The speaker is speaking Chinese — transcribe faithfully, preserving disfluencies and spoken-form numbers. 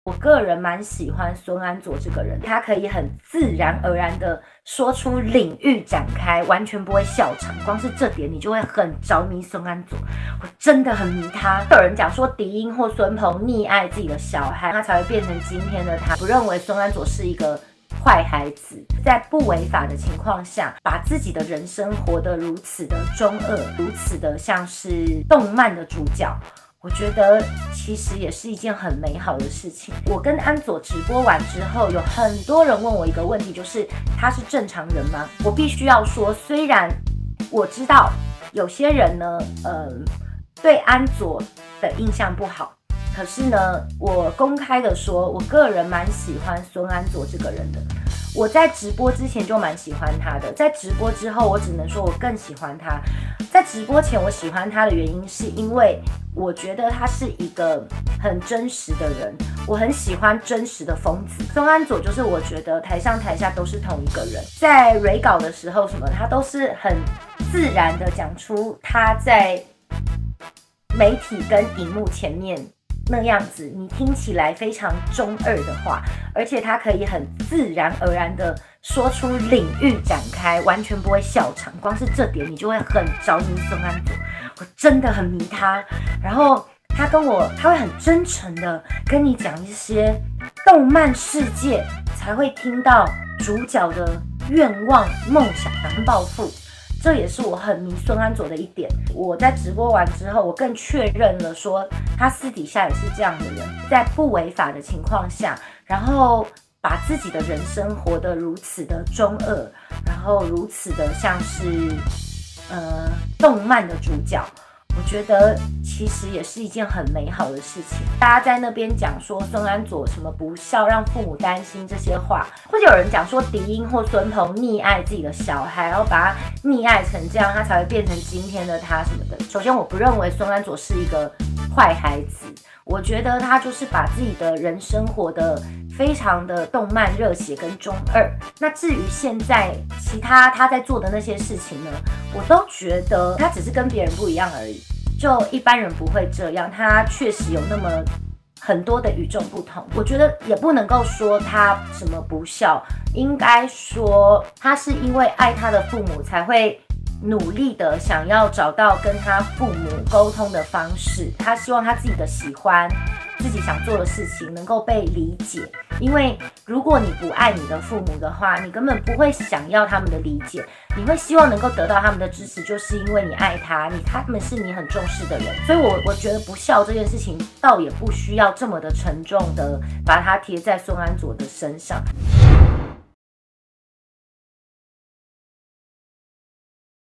我个人蛮喜欢孙安佐这个人，他可以很自然而然的说出领域展开，完全不会笑场。光是这点你就会很着迷孙安佐，我真的很迷他。有人讲说迪英或孙鹏溺爱自己的小孩，他才会变成今天的他。不认为孙安佐是一个坏孩子，在不违法的情况下，把自己的人生活得如此的中二，如此的像是动漫的主角。我觉得其实也是一件很美好的事情。我跟安佐直播完之后，有很多人问我一个问题，就是他是正常人吗？我必须要说，虽然我知道有些人呢，呃，对安佐的印象不好，可是呢，我公开的说，我个人蛮喜欢孙安佐这个人的。我在直播之前就蛮喜欢他的，在直播之后，我只能说我更喜欢他。在直播前我喜欢他的原因，是因为我觉得他是一个很真实的人，我很喜欢真实的疯子。孙安佐就是我觉得台上台下都是同一个人，在蕊稿的时候什么，他都是很自然的讲出他在媒体跟荧幕前面那样子，你听起来非常中二的话，而且他可以很自然而然的说出领域展开，完全不会笑场。光是这点你就会很着迷孙安佐，我真的很迷他。然后他跟我，他会很真诚的跟你讲一些动漫世界才会听到主角的愿望、梦想跟抱负。这也是我很迷孙安佐的一点。我在直播完之后，我更确认了说他私底下也是这样的人，在不违法的情况下，然后把自己的人生活得如此的中二，然后如此的像是呃动漫的主角。我觉得其实也是一件很美好的事情。大家在那边讲说孙安佐什么不孝，让父母担心这些话，或者有人讲说迪英或孙鹏溺爱自己的小孩，然后把他溺爱成这样，他才会变成今天的他什么的。首先，我不认为孙安佐是一个坏孩子，我觉得他就是把自己的人生活得非常的动漫热血跟中二。那至于现在其他他在做的那些事情呢，我都觉得他只是跟别人不一样而已，就一般人不会这样。他确实有那么很多的与众不同，我觉得也不能够说他什么不孝，应该说他是因为爱他的父母才会努力的想要找到跟他父母沟通的方式。他希望他自己的喜欢，自己想做的事情能够被理解。因为如果你不爱你的父母的话，你根本不会想要他们的理解，你会希望能够得到他们的支持，就是因为你爱他，你他们是你很重视的人。所以我我觉得不孝这件事情倒也不需要这么的沉重的把它贴在孙安佐的身上。